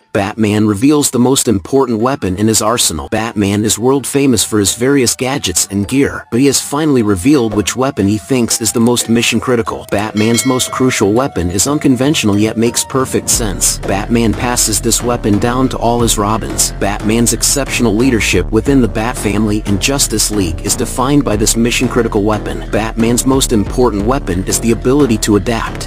Batman reveals the most important weapon in his arsenal. Batman is world famous for his various gadgets and gear, but he has finally revealed which weapon he thinks is the most mission critical. Batman's most crucial weapon is unconventional yet makes perfect sense. Batman passes this weapon down to all his Robins. Batman's exceptional leadership within the Bat family and Justice League is defined by this mission critical weapon. Batman's most important weapon is the ability to adapt.